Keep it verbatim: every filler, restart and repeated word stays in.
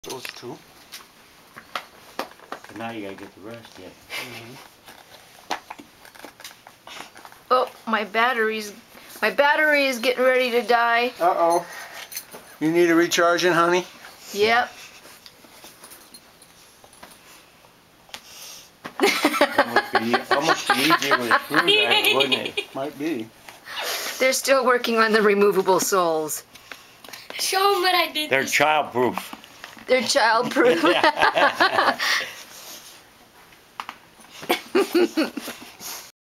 Those two. But now you gotta get the rest yet. Mm-hmm. Oh, my battery's my battery is getting ready to die. Uh oh. You need a recharging, honey? Yep. Almost be, almost be easier with a screwdriver, wouldn't it? Might be. They're still working on the removable soles. Show them what I did. They're childproof. They're childproof.